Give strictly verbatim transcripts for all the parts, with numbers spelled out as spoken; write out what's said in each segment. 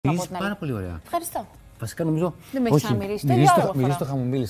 Μυρίζει πάρα πολύ ωραία. Ευχαριστώ. Βασικά νομίζω. Δεν με έχει ξαναμυρίσει. Μυρίζει το χαμομήλι.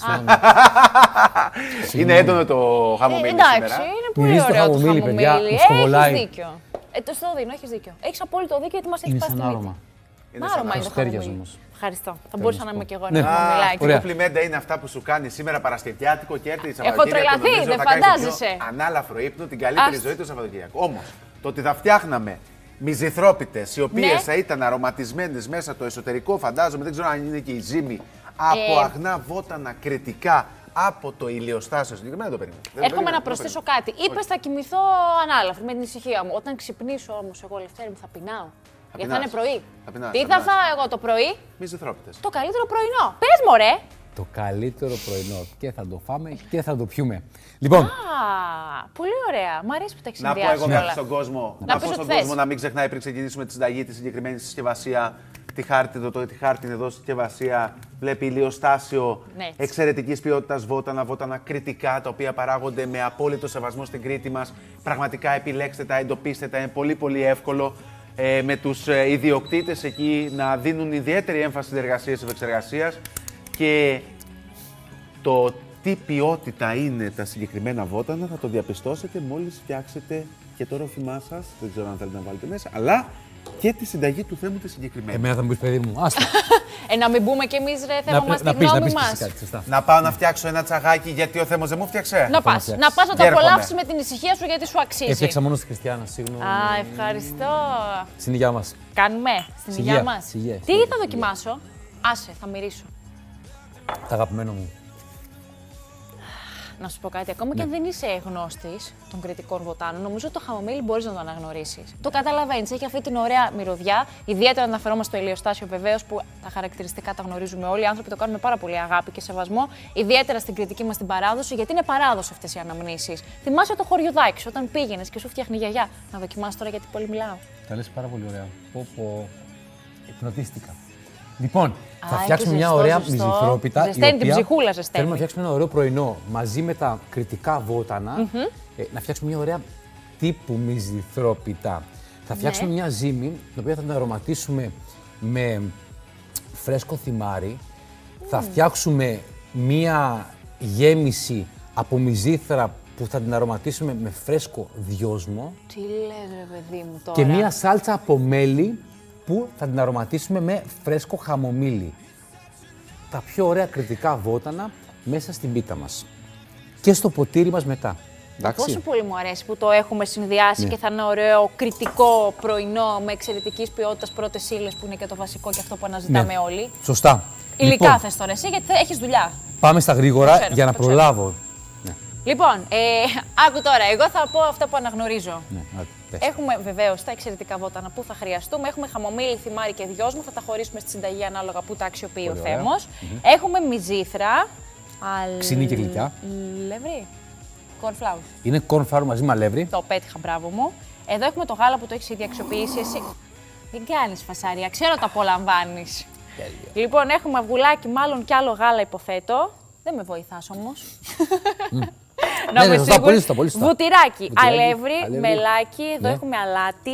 Είναι έντονο το χαμομήλι. Εντάξει, σήμερα. είναι πολύ ωραίο το χαμομήλι, παιδιά. Έχεις δίκιο. Ε, το στο δίνω, έχεις δίκιο. Έχεις απόλυτο δίκιο γιατί μας έχει Είναι πάει σαν στη άρωμα. μύτη. Άρωμα είναι το χαμομήλι όμως. Ευχαριστώ. Θα μπορούσα να είμαι κι εγώ ένα χαμομηλάκι. Τι κομπλιμέντα είναι αυτά που σου κάνει σήμερα Παρασκευιάτικο και έρθει η Έχω τρελαθεί, δεν φαντάζεσαι. Ανάλαφρο ύπνο, την καλύτερη ζωή του Σαββατοκύριακο. Όμως, το ότι θα φτιάχναμε μυζιθρόπιτες, οι οποίες ναι. θα ήταν αρωματισμένες μέσα το εσωτερικό, φαντάζομαι, δεν ξέρω αν είναι και η ζύμη, από ε... αγνά βότανα κρετικά από το ηλιοστάσιο συγκεκριμένα, το περίμενα. Έρχομαι να προσθέσω κάτι. Είπες θα κοιμηθώ ανάλαφρη με την ησυχία μου. Όταν ξυπνήσω όμως εγώ, Λευτέρη μου, θα πεινάω. Θα γιατί θα είναι πρωί. Θα πεινάς, τι θα, θα φάω εγώ το πρωί? Μυζιθρόπιτες. Το καλύτερο πρωινό. Πες μωρέ. Το καλύτερο πρωινό. Και θα το φάμε και θα το πιούμε. Λοιπόν. Α, πολύ ωραία. Μ' αρέσει που τα έχεις να συνδυάσει. Να πω εγώ κάτι στον κόσμο. Να, να πω στον κόσμο να μην ξεχνάει πριν ξεκινήσουμε τη συνταγή τη συγκεκριμένη συσκευασία. Τη χάρτη, το, το, τη χάρτη εδώ συσκευασία. Βλέπει ηλιοστάσιο ναι, εξαιρετικής ποιότητας βότανα, βότανα κριτικά, τα οποία παράγονται με απόλυτο σεβασμό στην Κρήτη μας. Πραγματικά επιλέξτε τα, εντοπίστε τα, είναι πολύ πολύ εύκολο. Ε, με τους ε, ιδιοκτήτες εκεί να δίνουν ιδιαίτερη έμφαση στις εργασίες επεξεργασίας και το τι ποιότητα είναι τα συγκεκριμένα βότανα θα το διαπιστώσετε μόλις φτιάξετε και το ρόφημά σας, δεν ξέρω αν θέλετε να βάλετε μέσα, αλλά και τη συνταγή του θέμου τη συγκεκριμένη. Εμένα θα μου πεις, παιδί μου, άστα. ε, να μην μπούμε κι εμείς ρε θέμα μας τη γνώμη μας. Να πάω να φτιάξω ένα τσαγάκι γιατί ο Θέμος δεν μου φτιάξε. Να πας, να πας να το απολαύσεις με την ησυχία σου γιατί σου αξίζει. Έφτιαξα μόνο στη Χριστιανά, συγγνώμη. Α, ευχαριστώ. Στην υγειά μας. Κάνουμε, στην υγειά μας. Συγεία, τι συγεία, θα δοκιμάσω? Άσε, θα μυρίσω. Τα αγαπημένο μου. Να σου πω κάτι, ακόμα ναι. και αν δεν είσαι γνώστης των κριτικών βοτάνων, νομίζω ότι το χαμομήλι μπορείς να το αναγνωρίσεις. Το καταλαβαίνεις, έχει αυτή την ωραία μυρωδιά. Ιδιαίτερα αναφερόμαστε στο ηλιοστάσιο βεβαίως, που τα χαρακτηριστικά τα γνωρίζουμε όλοι. Οι άνθρωποι το κάνουν με πάρα πολύ αγάπη και σεβασμό. Ιδιαίτερα στην κριτική μας την παράδοση, γιατί είναι παράδοση αυτές οι αναμνήσεις. Θυμάσαι το χωριουδάκι όταν πήγαινες και σου φτιάχνει η γιαγιά. Να δοκιμάσεις τώρα γιατί πολύ μιλάω. Τα λες πάρα πολύ ωραία. Πω, πω. Υπνοτίστηκα. Λοιπόν, Α, θα φτιάξουμε μια ωραία μυζιθρόπιτα. Ζεσταίνει την ψυχούλα, ζεσταίνει. Θέλουμε να φτιάξουμε ένα ωραίο πρωινό μαζί με τα κριτικά βότανα. Mm-hmm. ε, να φτιάξουμε μια ωραία τύπου μυζιθρόπιτα. Θα φτιάξουμε ναι. μια ζύμη, την οποία θα την αρωματίσουμε με φρέσκο θυμάρι. Mm. Θα φτιάξουμε μια γέμιση από μυζήθρα που θα την αρωματίσουμε με φρέσκο δυόσμο. Τι λες ρε παιδί μου τώρα. Και μια σάλτσα από μέλι που θα την αρωματίσουμε με φρέσκο χαμομήλι. Τα πιο ωραία κριτικά βότανα μέσα στην πίτα μας. Και στο ποτήρι μας μετά. Εντάξει. Πόσο πολύ μου αρέσει που το έχουμε συνδυάσει ναι. και θα είναι ωραίο κριτικό πρωινό με εξαιρετικής ποιότητας πρώτες ύλες που είναι και το βασικό και αυτό που αναζητάμε ναι. όλοι. Σωστά. Υλικά λοιπόν, θες τώρα εσύ γιατί έχεις δουλειά. Πάμε στα γρήγορα ξέρω, για να προλάβω. Ναι. Λοιπόν, ε, άκου τώρα, εγώ θα πω αυτά που αναγνωρίζω. Ναι, έχουμε βεβαίως τα εξαιρετικά βότανα που θα χρειαστούμε. Έχουμε χαμομήλι, θυμάρι και δυόσμο. Θα τα χωρίσουμε στη συνταγή ανάλογα που τα αξιοποιεί πολύ ο Θέμος. Mm-hmm. Έχουμε μυζήθρα. Αλ... Ξινή και γλυκιά. Αλεύρι. Cornflower. Είναι cornflower μαζί με αλεύρι. Το πέτυχα, μπράβο μου. Εδώ έχουμε το γάλα που το έχεις ήδη αξιοποιήσει εσύ. Δεν κάνεις φασαρία, ξέρω τα απολαμβάνεις. Λοιπόν, έχουμε αυγουλάκι, μάλλον κι άλλο γάλα υποθέτω. Δεν με βοηθάς όμως. Mm. Να ναι, με σωστά, πολύ σωστά, πολύ σωστά. Βουτυράκι, αλεύρι, αλεύρι, μελάκι, εδώ ναι. έχουμε αλάτι.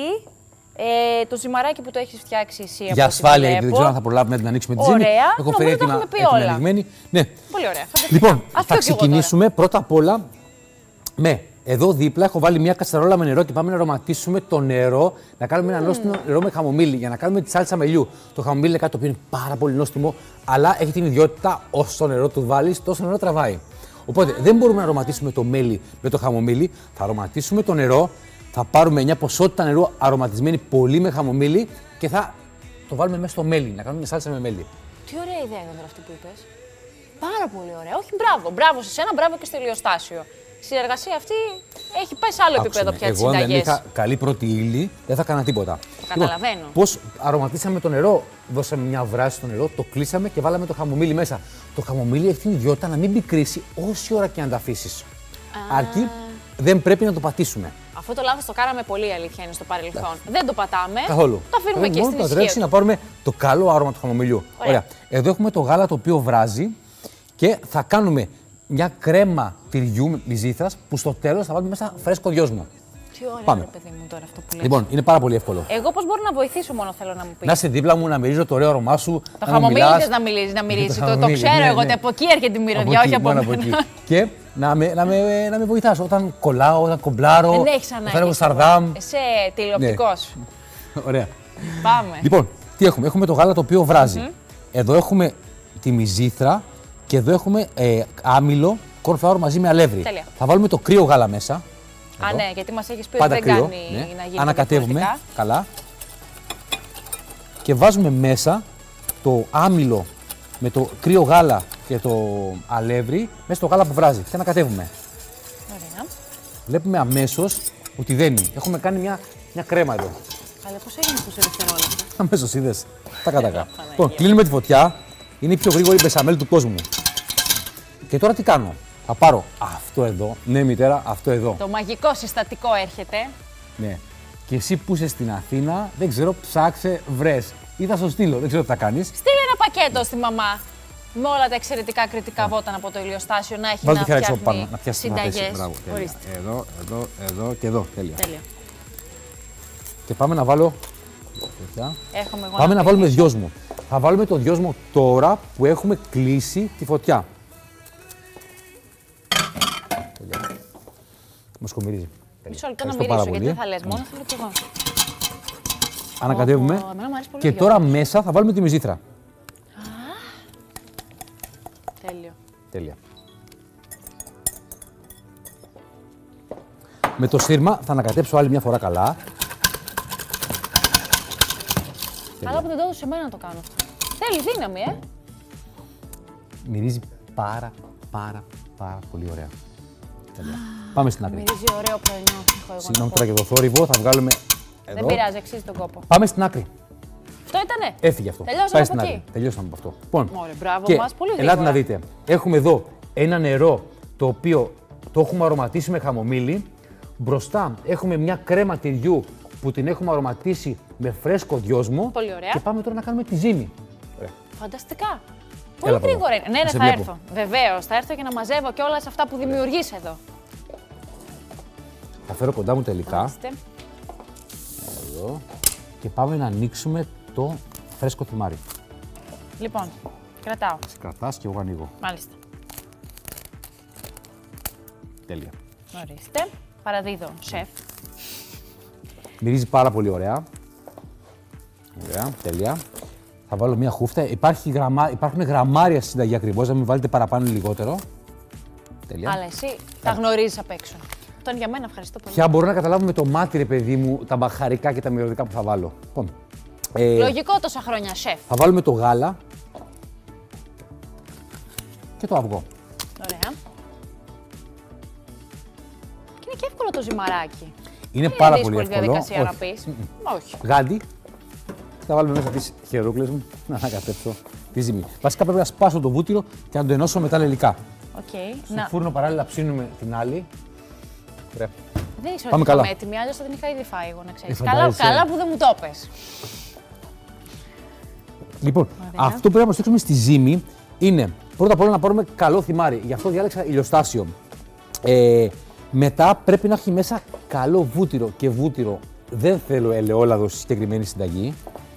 Ε, το ζυμαράκι που το έχεις φτιάξει εσύ. Για ασφάλεια, γιατί δεν ξέρω αν θα προλάβουμε να την ανοίξουμε τη ζύμη. Ωραία, έχω φέρει έτοιμα ανοιγμένη. Ναι. Πολύ ωραία. Θα λοιπόν, θα ξεκινήσουμε πρώτα απ' όλα με. Εδώ δίπλα έχω βάλει μια κατσαρόλα με νερό και πάμε να αρωματίσουμε το νερό. Να κάνουμε mm. ένα νόστιμο νερό με χαμομήλι για να κάνουμε τη σάλτσα μελιού. Το χαμομήλι είναι κάτι το οποίο είναι πάρα πολύ νόστιμο, αλλά έχει την ιδιότητα όσο το νερό του βάλεις, τόσο νερό τραβάει. Οπότε δεν μπορούμε να αρωματίσουμε το μέλι με το χαμομήλι. Θα αρωματίσουμε το νερό, θα πάρουμε μια ποσότητα νερού αρωματισμένη πολύ με χαμομήλι και θα το βάλουμε μέσα στο μέλι, να κάνουμε μια σάλτσα με μέλι. Τι ωραία ιδέα ήταν αυτή που είπες. Πάρα πολύ ωραία. Όχι, μπράβο. Μπράβο σε σένα, μπράβο και στο ηλιοστάσιο. Η συνεργασία αυτή έχει πάει σε άλλο επίπεδο πια τις συνταγές. Εγώ αν δεν είχα καλή πρώτη ύλη, δεν θα έκανα τίποτα. Το καταλαβαίνω. Λοιπόν, πώς αρωματίσαμε το νερό, δώσαμε μια βράση στο νερό, το κλείσαμε και βάλαμε το χαμομήλι μέσα. Το χαμομήλι έχει την ιδιότητα να μην πικρίσει όση ώρα και να τα αφήσεις. Αρκεί δεν πρέπει να το πατήσουμε. Αυτό το λάθος το κάναμε πολύ, αλήθεια είναι, στο παρελθόν. Yeah. Δεν το πατάμε. Καθόλου. Το αφήνουμε και στην ισχύ. Να πάρουμε το καλό άρωμα του χαμομηλιού. Ωραία. Ωραία. Εδώ έχουμε το γάλα το οποίο βράζει και θα κάνουμε μια κρέμα τυριού μυζήθρας που στο τέλος θα βάλουμε μέσα φρέσκο δυόσμο. Τι ωραία, Πάμε. ρε παιδί μου τώρα αυτό που λες. Λοιπόν, είναι πάρα πολύ εύκολο. Εγώ πώς μπορώ να βοηθήσω, μόνο θέλω να μου πεις. Να είσαι δίπλα μου, να μυρίζω το ωραίο αρώμά σου. Το χαμομήλι θες να μιλήσει, να μυρίσει. Το, το χαμομήλι, ξέρω ναι, εγώ, ναι. ότι από εκεί έρχεται η μυρωδιά, όχι από μόνο από μένα. εκεί. Και να με, να με, να με βοηθάς όταν κολλάω, όταν κομπλάρω. Δεν έχεις όταν ανάγκη. έχω Σαρδάμ. Είσαι τηλεοπτικός. Ωραία. Πάμε. Λοιπόν, τι έχουμε. Έχουμε το γάλα το οποίο βράζει. Mm-hmm. Εδώ έχουμε τη μυζήθρα και εδώ έχουμε ε, άμυλο, cornflour μαζί με αλεύρι. Τέλεια. Θα βάλουμε το κρύο γάλα μέσα. Α, εδώ. ναι, γιατί μας έχεις πει Πάντα ότι δεν κρύο. κάνει Ναι. να γίνει Ανακατεύουμε διαφορετικά. καλά. Και βάζουμε μέσα το άμυλο με το κρύο γάλα και το αλεύρι μέσα στο γάλα που βράζει. Και ανακατεύουμε. Ωραία. Βλέπουμε αμέσως ότι δένει. Έχουμε κάνει μια, μια κρέμα εδώ. Αλλά πώς έγινε αυτό σε δευτερόλεπτα. Αμέσως είδες. Τα κατακά. Λοιπόν, κλείνουμε τη φωτιά. Είναι η πιο γρήγορη μπεσαμέλ του κόσμου. Και τώρα τι κάνω. Θα πάρω αυτό εδώ. Ναι, μητέρα, αυτό εδώ. Το μαγικό συστατικό έρχεται. Ναι. Και εσύ που είσαι στην Αθήνα, δεν ξέρω, ψάξε, βρες. Ή θα στο στείλω, δεν ξέρω τι θα κάνεις. Στείλε ένα πακέτο στη μαμά. Με όλα τα εξαιρετικά κριτικά βότανα από το ηλιοστάσιο να έχει Βάλτε να το χέρι από πάνω, φτιάχνει να πιάσει την θέση. συνταγές. Μπράβο, τέλεια. Ορίστε. Εδώ, εδώ, εδώ και εδώ. Τέλεια. Τέλεια. Και πάμε να βάλω. Τέτοια. Έρχομαι εγώ Πάμε να να βάλουμε δυόσμο. Θα βάλουμε το δυόσμο τώρα που έχουμε κλείσει τη φωτιά. Τέλεια. Μου σκομυρίζει. Μισό λεπτό να Ευχαριστώ πάρα μυρίσω, γιατί πολύ. δεν θα λες, μόνο θέλω κι εγώ. Ανακατεύουμε. Ω, εμένα μου αρέσει πολύ Και ο τώρα γιαούρτης. μέσα θα βάλουμε τη μυζήθρα. Τέλειο. Τέλεια. Με το σύρμα θα ανακατέψω άλλη μια φορά καλά. Αλλά που δεν το έδωσε σε μένα να το κάνω αυτό. Θέλει δύναμη, ε. Μυρίζει πάρα, πάρα, πάρα πολύ ωραία. Τέλεια. Πάμε στην άκρη. Μυρίζει ωραίο πρωινό. έχω εγώ να Συγγνώμη πω. τώρα και το θόρυβο, θα βγάλουμε εδώ. Δεν πειράζει, αξίζει τον κόπο. Πάμε στην άκρη. Αυτό ήτανε. Έφυγε αυτό. Τελειώσαμε Πάει από στην εκεί. άκρη. Τελειώσαμε από αυτό. Λοιπόν, Ωραία, μπράβο και μας, πολύ ελάτε γρήγορα. να δείτε. Έχουμε εδώ ένα νερό το οποίο το έχουμε αρωματίσει με χαμομήλι. Μπροστά έχουμε μια κρέμα τυριού που την έχουμε αρωματίσει με φρέσκο δυόσμο. Πολύ ωραία. Και πάμε τώρα να κάνουμε τη ζύμη. Ωραία. Φανταστικά. Πολύ από εδώ. γρήγορα είναι. Ναι, ναι, Σε θα βλέπω. έρθω. Βεβαίω, θα έρθω και να μαζεύω και όλα αυτά που δημιουργεί εδώ. Θα φέρω κοντά μου τελικά. Ορίστε. Εδώ. Και πάμε να ανοίξουμε το φρέσκο θυμάρι. Λοιπόν, κρατάω. Σε κρατάς και εγώ ανοίγω. Μάλιστα. Τέλεια. Ορίστε. Παραδίδω, σεφ. Μυρίζει πάρα πολύ ωραία. Ωραία, τέλεια. Θα βάλω μια χούφτα. Υπάρχει γραμμά... Υπάρχουν γραμμάρια στη συνταγή ακριβώς, να μην βάλετε παραπάνω ή λιγότερο. Τέλεια. Αλλά εσύ τα γνωρίζει απ' έξω. Αυτό είναι για μένα, ευχαριστώ πολύ. Ποια μπορώ να καταλάβω με το μάτι, ρε παιδί μου, τα μπαχαρικά και τα μυρωδικά που θα βάλω. Λοιπόν, ε, Λογικό τόσα χρόνια, σεφ. θα βάλουμε το γάλα και το αυγό. Ωραία. Και είναι και εύκολο το ζυμαράκι. Είναι Δεν πάρα είναι πολύ δύσκολη εύκολο. διαδικασία να Όχι. πεις. Όχι. Γάντι. Θα βάλουμε μέσα τις χερούκλες μου να ανακατέψω τη ζύμη. Βασικά πρέπει να σπάσω το βούτυρο και να το ενώσω με τα λελικά. Οκ. Στο Να. φούρνο παράλληλα ψήνουμε την άλλη. Ωραία. Δεν ήξερα Πάμε ότι καλά. είμαι έτοιμη, αλλιώς θα την είχα ήδη φάει εγώ, να ξέρεις. Ε, Καλά, φαντάζεσαι. καλά που δεν μου το πες. Λοιπόν, Ωραία. αυτό που πρέπει να προσέξουμε στη ζύμη είναι πρώτα απ' όλα να πάρουμε καλό θυμάρι. Γι' αυτό διάλεξα ηλιοστάσιο. Ε, μετά πρέπει να έχει μέσα καλό βούτυρο και βούτυρο. Δεν θέλω ελαιόλαδο στη συγκεκριμένη συνταγή.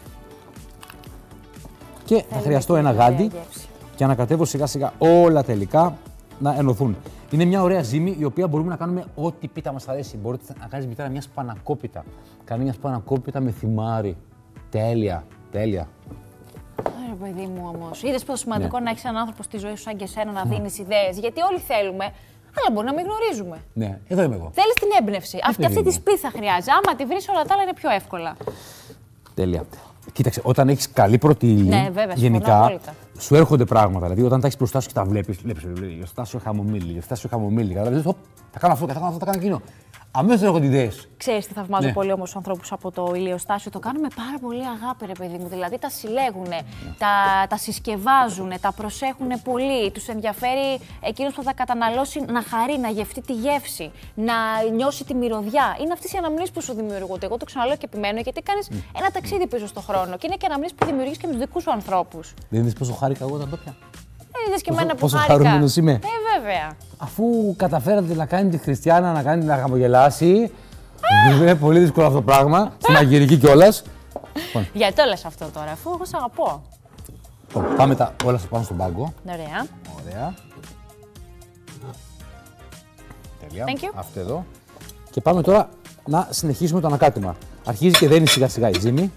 Και θα Θέλουμε χρειαστώ και ένα μια ωραία γάντι γεύση. και ανακατεύω σιγά σιγά όλα τελικά να ενωθούν. Είναι μια ωραία ζύμη η οποία μπορούμε να κάνουμε ό,τι πίτα μας αρέσει. Μπορείτε να κάνεις μητέρα μια σπανακόπιτα. Κάνει μια σπανακόπιτα με θυμάρι. Τέλεια, τέλεια. Ωραία, παιδί μου όμως. Είδες πόσο σημαντικό Ναι. να έχεις έναν άνθρωπο στη ζωή σου σαν και εσένα να δίνεις ιδέες. Γιατί όλοι θέλουμε, αλλά μπορεί να μην γνωρίζουμε. Ναι, εδώ είμαι εγώ. Θέλεις την έμπνευση. Αυτή, παιδί αυτή τη μου. σπίθα χρειάζεται. Άμα τη βρεις, όλα τα άλλα είναι πιο εύκολα. Τέλεια. Κοίταξε, όταν έχει καλή πρώτη ύλη, Ναι, βέβαια, συμφωνώ γενικά απόλυτα. σου έρχονται πράγματα. Δηλαδή, όταν τα έχει μπροστά σου και τα βλέπει, βλέπει, ηλιοστάσιο χαμομήλι, ηλιοστάσιο χαμομήλι. Καταλαβαίνεις, «Οπ, θα κάνω αυτό, θα κάνω αυτό, θα κάνω εκείνο. Αμέσως έρχονται ιδέες. Ξέρεις τι θαυμάζω Ναι. πολύ όμως τους ανθρώπους από το ηλιοστάσιο. Το κάνουν με πάρα πολύ αγάπη, ρε παιδί μου. Δηλαδή τα συλλέγουν, τα, τα συσκευάζουν, τα προσέχουν πολύ. Τους ενδιαφέρει εκείνος που θα καταναλώσει να χαρεί, να γευτεί τη γεύση, να νιώσει τη μυρωδιά. Είναι αυτές οι αναμνήσεις που σου δημιουργούνται. Εγώ το ξαναλέω και επιμένω γιατί κάνεις ένα ταξίδι πίσω στον χρόνο. Και είναι και αναμνήσεις που δημιουργείς και με τους δικούς σου ανθρώπους. Δεν είδες πόσο χάρηκα εγώ όταν το πια. Δεν είδες και Πόσο- εμένα που πόσο χάρηκα. χαρούμενος είμαι. Ε, βέβαια. Αφού καταφέρατε να κάνετε τη Χριστιανά να κάνετε να χαμογελάσει. Είναι πολύ δύσκολο αυτό το πράγμα. Στην μαγειρική κιόλας. Γιατί το λες αυτό τώρα, αφού εγώ σ' αγαπώ. Πάμε τα όλα πάνω στον πάγκο. Ωραία. Ωραία. Τέλεια. Thank you. Αυτό εδώ. Και πάμε τώρα να συνεχίσουμε το ανακάτεμα. Αρχίζει και δένει σιγά σιγά η ζύμη.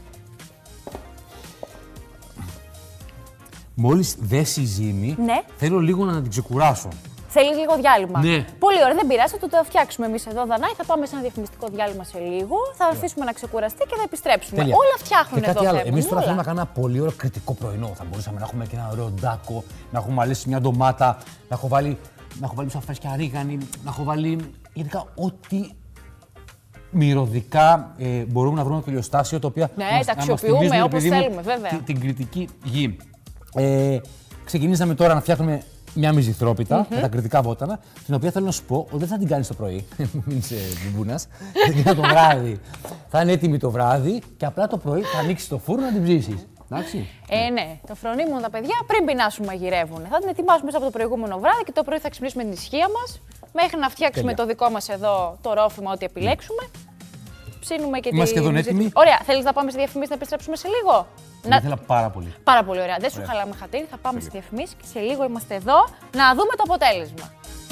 Μόλις δέσει η ζύμη, Ναι. θέλω λίγο να την ξεκουράσω. Θέλει λίγο διάλειμμα. Ναι. Πολύ ωραία, δεν πειράζει, θα το, το φτιάξουμε εμείς εδώ, Δανάη. Θα πάμε σε ένα διαφημιστικό διάλειμμα σε λίγο. Θα αφήσουμε να ξεκουραστεί και θα επιστρέψουμε. Τέλεια. Όλα φτιάχνουν και εδώ. κάτι άλλο. Εμείς Εμείς τώρα θέλουμε να κάνουμε ένα πολύ ωραίο κριτικό πρωινό. Θα μπορούσαμε να έχουμε και ένα ωραίο ντάκο, να έχουμε αλέσει μια ντομάτα, να έχω βάλει, να έχω βάλει φρέσκια ρίγανη, να έχω βάλει γενικά ό,τι μυρωδικά ε, μπορούμε να βρούμε στο ηλιοστάσιο, το οποίο Ναι, μας- τα να μας αξιοποιούμε θυμίζουν, όπως παιδί μου, θέλουμε, βέβαια. Την, την κριτική γη. Ε, ξεκινήσαμε τώρα να φτιάχνουμε μια μυζηθρόπιτα mm-hmm. με τα κριτικά βότανα, την οποία θέλω να σου πω ότι δεν θα την κάνεις το πρωί. Μην είσαι μπουμπούνας. Θα την κάνω το βράδυ. Θα είναι έτοιμη το βράδυ και απλά το πρωί θα ανοίξεις το φούρνο να την ψήσεις. Εντάξει. Ε, ναι, το φρονίμουν τα παιδιά πριν πεινάσουν μαγειρεύουν. Θα την ετοιμάσουμε μέσα από το προηγούμενο βράδυ και το πρωί θα ξυπνήσουμε την ησυχία μας μέχρι να φτιάξουμε Τέλεια. το δικό μας εδώ το ρόφημα, ό,τι επιλέξουμε. Ψήνουμε και Είμαστε τη... σχεδόν έτοιμοι. Ωραία, θέλεις να πάμε στη διαφημίση να επιστρέψουμε σε λίγο? Να... ήθελα πάρα πολύ. Πάρα πολύ ωραία. Δεν σου χαλάμε χατήρι, θα πάμε στη διαφημίση και σε λίγο είμαστε εδώ να δούμε το αποτέλεσμα.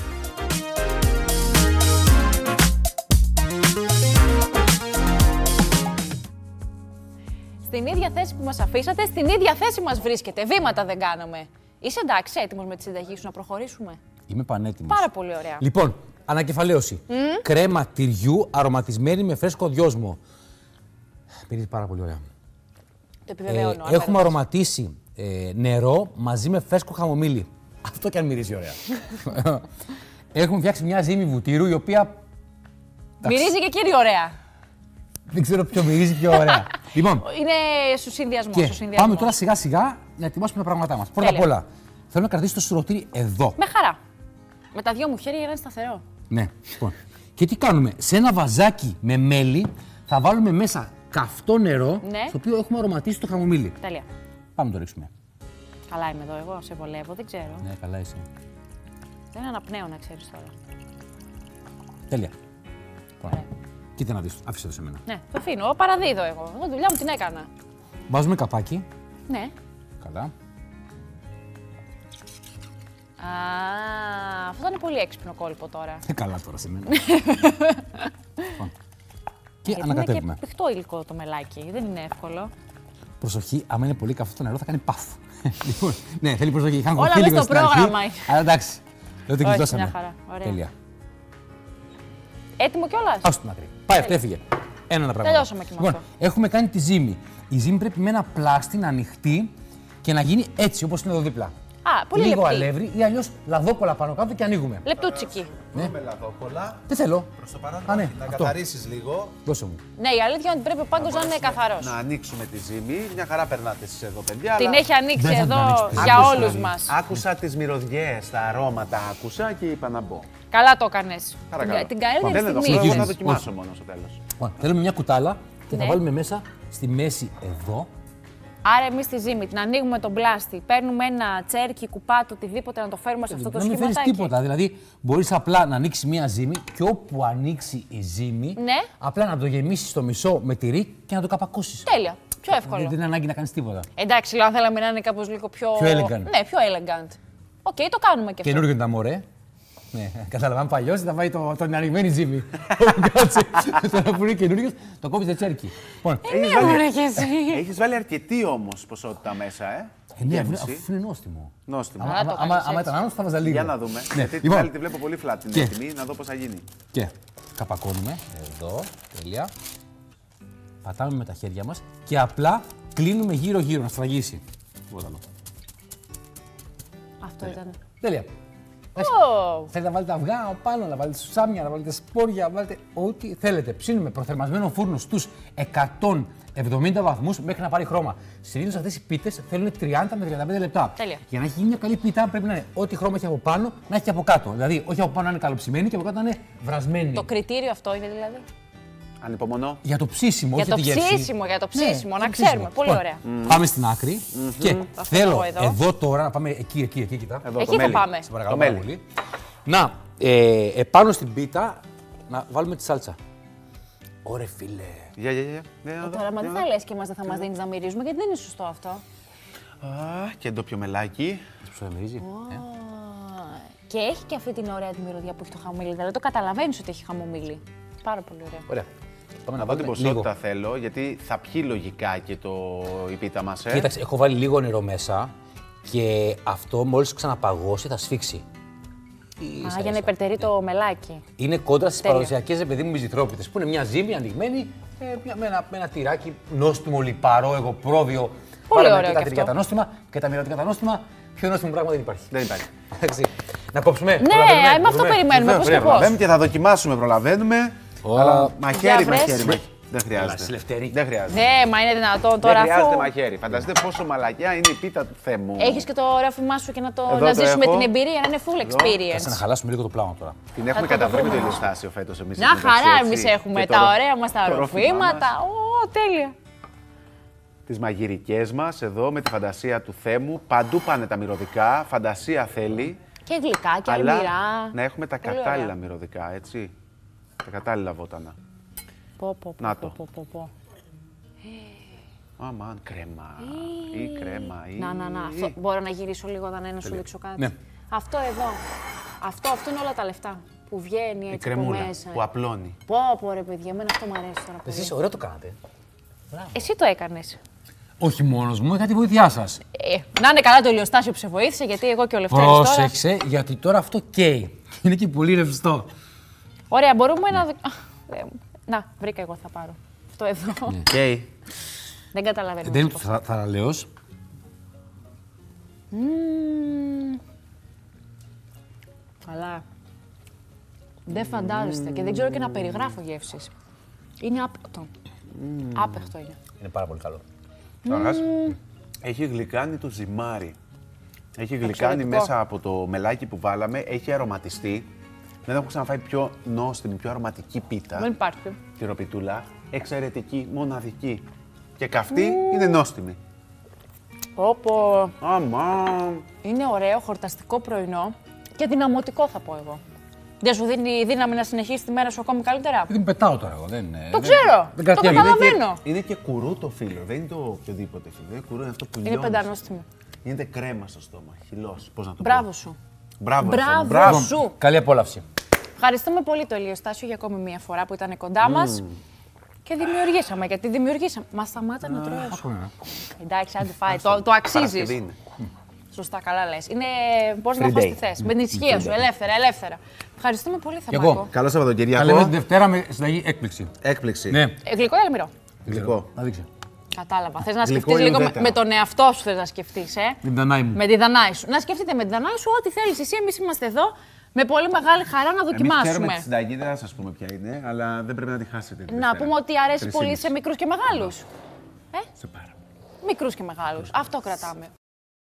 Στην ίδια θέση που μας αφήσατε, στην ίδια θέση μας βρίσκεται. Βήματα δεν κάναμε. Είσαι εντάξει, έτοιμος με τη συνταγή σου να προχωρήσουμε? Είμαι πανέτοιμος. Πάρα πολύ ωραία. Λοιπόν, ανακεφαλαίωση. Mm. Κρέμα τυριού αρωματισμένη με φρέσκο δυόσμο. Μυρίζει πάρα πολύ ωραία. Το επιβεβαιώνω. Ε, έχουμε αρωματίσει ε, νερό μαζί με φρέσκο χαμομήλι. Αυτό κι αν μυρίζει ωραία. Έχουμε φτιάξει μια ζύμη βουτύρου η οποία. Μυρίζει και κύριε ωραία. Δεν ξέρω ποιο μυρίζει πιο ωραία. Λοιπόν, Είναι σου συνδυασμό. και πάμε τώρα σιγά σιγά να ετοιμάσουμε τα πράγματά μας. Πρώτα απ' όλα, θέλω να κρατήσω το σουρωτήρι εδώ. Με χαρά. Με τα δυο μου χέρια για να είναι σταθερό. Ναι, λοιπόν. Και τι κάνουμε, σε ένα βαζάκι με μέλι θα βάλουμε μέσα καυτό νερό, Ναι. στο οποίο έχουμε αρωματίσει το χαμομήλι. Τέλεια. Πάμε να το ρίξουμε. Καλά είμαι εδώ, εγώ σε βολεύω, δεν ξέρω. Ναι, καλά είσαι. Δεν αναπνέω να ξέρεις τώρα. Τέλεια. Λοιπόν, Ωραία. κοίτα να δεις, άφησε το σε μένα. Ναι, το αφήνω. Παραδίδω εγώ. Εγώ τη δουλειά μου την έκανα. Βάζουμε καπάκι. Ναι. Καλά. Α, αυτό ήταν πολύ έξυπνο κόλπο τώρα. Ε, καλά τώρα σε μένα. Λοιπόν. Και Γιατί ανακατεύουμε. είναι και πιχτό υλικό το μελάκι, δεν είναι εύκολο. Προσοχή, άμα είναι πολύ καυτό το νερό θα κάνει παφ. Λοιπόν, ναι, θέλει προσοχή. Είχαν Όλα κοπεί μες λίγο στο στην αρχή, πρόγραμμα. αλλά εντάξει. Δεν το Όχι, κοιτώσαμε. μια χαρά. Ωραία. Τέλεια. Έτοιμο κιόλας. Πάω στην άκρη. Πάει, αυτό έφυγε. Ένα πράγμα. Τελειώσαμε και με Λοιπόν, αυτό. έχουμε κάνει τη ζύμη. Η ζύμη πρέπει με ένα πλάστη να ανοιχτεί και να γίνει έτσι όπως είναι εδώ δίπλα. Α, πολύ Λίγο λεπτή. αλεύρι ή αλλιώς λαδόκολα πάνω κάτω και ανοίγουμε. Λεπτούτσικη. Ναι. Με λαδόκολα. Δεν θέλω. Προς το παρόν, Α, ναι, να αυτό. καθαρίσεις λίγο. Δώσε μου. Ναι, η αλήθεια είναι ότι πρέπει ο πάγκος να είναι καθαρός. Να ανοίξουμε τη ζύμη. Μια χαρά περνάτε εσείς εδώ, παιδιά. Την αλλά έχει ανοίξει Δεν θα την εδώ ανοίξεις. για άκουσα- όλους μας. Άκουσα τις μυρωδιές, τα αρώματα άκουσα και είπα να μπω. Καλά το έκανες. Παρακαλώ. Την, την καλύτερη Δεν είναι στιγμή. αυτό, εγώ θα Συνεχίζεις. δοκιμάσω μόνο στο τέλος. Λοιπόν, θέλουμε μια κουτάλα και θα Ναι. βάλουμε μέσα στη μέση εδώ. Άρα εμείς τη ζύμη την ανοίγουμε τον πλάστη, παίρνουμε ένα τσέρκι, κουπάτο, οτιδήποτε να το φέρουμε σε αυτό το να μην φέρεις σχηματάκι. τίποτα. Δηλαδή, μπορείς απλά να ανοίξει μια ζύμη και όπου ανοίξει η ζύμη, Ναι. απλά να το γεμίσεις στο μισό με τυρί και να το καπακώσεις. Τέλεια. Πιο εύκολο. Δεν είναι ανάγκη να κάνεις τίποτα. Εντάξει, λέω αν θέλαμε να είναι κάπως λίγο πιο. Πιο elegant. Ναι, πιο elegant. Οκ, το κάνουμε και αυτό. Καινούργιο είναι τα μωρέ. Ναι, καταλαβαίνω παλιός, θα πάει το, το ανοιγμένη ζύμη. Κάτσε. Τώρα που είναι καινούργιος, το κόβεις το τσέρκι. Λοιπόν, Έχεις Ναι, βάλει- μωρέ κι εσύ. Έχεις βάλει αρκετή όμως ποσότητα μέσα, ε. ε, ναι, Γέμιση. αφού είναι νόστιμο. Νόστιμο. Άμα, Α, το άμα, άμα, κάνεις άμα έτσι. ήταν άνος θα βάζα λίγο. Για να δούμε. Ναι, Γιατί την λοιπόν, άλλη τη βλέπω πολύ flat την Και. έτοιμη, να δω πώς θα γίνει. Και καπακώνουμε, εδώ, τέλεια. Πατάμε με τα χέρια μας και απλά κλείνουμε γύρω-γύρω να σφραγίσει. Τίποτα άλλο. Αυτό ήταν. Τέλεια. Ω, Θέλετε να βάλετε αυγά από πάνω, να βάλετε σουσάμια, να βάλετε σπόρια, να βάλετε ό,τι θέλετε. Ψήνουμε προθερμασμένο φούρνο στους εκατόν εβδομήντα βαθμούς μέχρι να πάρει χρώμα. Συνήθως αυτές οι πίτες θέλουν τριάντα με τριάντα πέντε λεπτά. Τέλεια. Για να έχει γίνει μια καλή πίτα πρέπει να είναι ό,τι χρώμα έχει από πάνω να έχει και από κάτω. Δηλαδή, όχι από πάνω να είναι καλοψημένη και από κάτω να είναι βρασμένη. το κριτήριο αυτό είναι δηλαδή. Ανυπομονώ. Για το ψήσιμο, Για όχι το για τη γεύση. ψήσιμο, για το Ναι, ψήσιμο, για να το ξέρουμε. ψήσιμο. Πολύ Λοιπόν, ωραία. Πάμε στην άκρη και Θα θέλω φέρω εδώ. εδώ. τώρα να πάμε εκεί, εκεί, εκεί, κοιτά. Εδώ, Εκεί το θα μέλι. πάμε. Σε παρακαλώ Το πάρα μέλι. πολύ. Να, ε, επάνω στην πίτα να βάλουμε τη σάλτσα. Ωρε φίλε. Για, για, για. για Τώρα, μα δεν θα λες και εμάς δεν θα μας δίνεις να μυρίζουμε, γιατί δεν είναι σωστό αυτό. Α, και ντόπιο μελάκι. Σου μυρίζει. Και έχει και αυτή την ωραία τη μυρωδιά που έχει το χαμομήλι. Δηλαδή το καταλαβαίνεις ότι έχει χαμομήλι. Πάρα πολύ ωραία. Ωραία. Πάμε Να δω την ποσότητα θέλω, γιατί θα πιει λογικά και το η πίτα μας. Ε. Κοίταξε, έχω βάλει λίγο νερό μέσα και αυτό μόλις ξαναπαγώσει θα σφίξει. Α, για να υπερτερεί το μελάκι. Είναι κόντρα στις Τέλεια. παραδοσιακές, παιδί μου, μυζιτρόπιτες, που είναι μια ζύμη ανοιγμένη ε, μια- με, ένα, με ένα τυράκι νόστιμο, λιπαρό, εγωπρόβιο. Πολύ Βάλαμε ωραίο και τα και τυριά αυτό. τα νόστιμα και τα μυρωδικά τα νόστιμα. Πιο νόστιμο πράγμα δεν υπάρχει. Δεν υπάρχει. Εντάξει. Να κόψουμε. Ναι, προλαβαίνουμε, με αυτό μπορούμε. περιμένουμε. Πώς και Ωραία, πώς. προλαβαίνουμε και θα δοκιμάσουμε, προλαβαίνουμε. Ω. Αλλά μαχαίρι, Για βρες. μαχαίρι, μαχαίρι. Δεν Έλα, χρειάζεται. Σιλευτέρη. Δεν χρειάζεται. Ναι, μα είναι δυνατόν τώρα Δεν χρειάζεται αφού. μαχαίρι. Φανταστείτε πόσο μαλακιά είναι η πίτα του Θέμου. Έχεις και το ρεύμά σου και να, το, Εδώ να το ζήσουμε έχω. την εμπειρία, να είναι full Εδώ. Θα experience. να χαλάσουμε λίγο το πλάνο τώρα. Την έχουμε Θα το καταβρει με το δούμε. ηλιοστάσιο φέτος εμείς. Μια μεταξύ, χαρά έτσι. εμείς έχουμε Και τα το ρο- ωραία μας τα το ροφημά ροφήματα. μας, Ω, τέλεια. Τις μαγειρικές μας εδώ με τη φαντασία του Θέμου. Παντού πάνε τα μυρωδικά. Φαντασία θέλει. Και γλυκά και Αλλά αλμυρά. να έχουμε τα Πολύ κατάλληλα ωραία. μυρωδικά, έτσι. Τα κατάλληλα βότανα. Πω, πω, πω, Να πω, το. πω, πω, πω. Αμάν, κρέμα. Ή κρέμα. Ή... Να, να, να. Αυτό, μπορώ να γυρίσω λίγο όταν να σου δείξω κάτι. Ναι. Αυτό εδώ. Αυτό, αυτό είναι όλα τα λεφτά που βγαίνει Η έτσι από κρεμούλα μέσα. που απλώνει. Πω, πω ρε παιδιά, εμένα αυτό μου αρέσει τώρα πολύ. Εσείς ωραίο το κάνατε. Εσύ το έκανες. Όχι μόνος μου, είχα τη βοήθειά σας. Ε, να είναι καλά το ηλιοστάσιο που σε βοήθησε, γιατί εγώ και ο Λευτέρης τώρα. Πρόσεξε, γιατί τώρα αυτό καίει. Είναι και πολύ ρευστό. Ωραία, μπορούμε να. δοκ- Αχ, Θεέ μου. Να, βρήκα εγώ θα πάρω. Αυτό εδώ. Okay. Δεν καταλαβαίνω. Δεν είναι το θα- θαραλέος. Μμμ. Καλά. Δεν φαντάζεστε και δεν ξέρω και να περιγράφω γεύσεις. Είναι άπεχτο. Άπεχτο είναι. Είναι πάρα πολύ καλό. Καταρχάς, έχει γλυκάνει το ζυμάρι. Έχει γλυκάνει Εξαιρετικό. μέσα από το μελάκι που βάλαμε, έχει αρωματιστεί. Δεν έχω ξαναφάει πιο νόστιμη, πιο αρωματική πίτα. Δεν υπάρχει. Τυροπιτούλα, εξαιρετική, μοναδική. Και καυτή είναι νόστιμη. Όπω. Αμάν. Είναι ωραίο, χορταστικό πρωινό και δυναμωτικό θα πω εγώ. Δεν σου δίνει δύναμη να συνεχίσει τη μέρα σου ακόμη καλύτερα. Δεν πετάω τώρα εγώ. Δεν, είναι- Το δεν- ξέρω. Δεν Το κρατιέμαι. καταλαβαίνω. Είναι Καταλαβαίνω. και, είναι και κουρού το φύλλο, δεν είναι το οποιοδήποτε φύλλο. Είναι κουρού, είναι αυτό που Είναι λιώνεις. πεντανόστιμο. Γίνεται κρέμα στο στόμα, χυλός. Πώς να το Μπράβο πω. σου. Μπράβο. Μπράβο Ευθύμη, μπράβο. σου. Καλή απόλαυση. Ευχαριστούμε πολύ το ηλιοστάσιο για ακόμη μία φορά που ήταν κοντά μας. Και δημιουργήσαμε, γιατί δημιουργήσαμε. Μα σταμάτα να τρώεις. Εντάξει, άντε φάει. Το, το Παρασκευή αξίζεις. είναι. Σωστά, καλά λες. Είναι πώς να Free φας day. τη θέση. Με την ησυχία σου, ελεύθερα, ελεύθερα. Ευχαριστούμε πολύ, εγώ. Θεμάκο. Καλό Θα λέμε την Σαββατοκύριακο. Δευτέρα με συνταγή έκπληξη. Έκπληξη. Ναι. Ε, γλυκό ή αλμυρό. Γλυκό. Να δείξε. Κατάλαβα. Θες να Γλυκό σκεφτείς ή λίγο με, ουδέτερα. με τον εαυτό σου, θες να σκεφτείς, ε. Με την Δανάη μου. Με τη Δανάη σου. Να σκεφτείτε με τη Δανάη σου ό,τι θέλεις εσύ. Εμείς είμαστε εδώ με πολύ μεγάλη χαρά να Εμείς δοκιμάσουμε. ξέρουμε τη συνταγή, δεν θα σας πούμε ποια είναι, αλλά δεν πρέπει να τη χάσετε. τη Να Δευτέρα. πούμε ότι αρέσει Τρεις πολύ ήμιση. σε μικρούς και μεγάλους. Σε πάρα. Μικρούς και μεγάλους. Αυτό κρατάμε.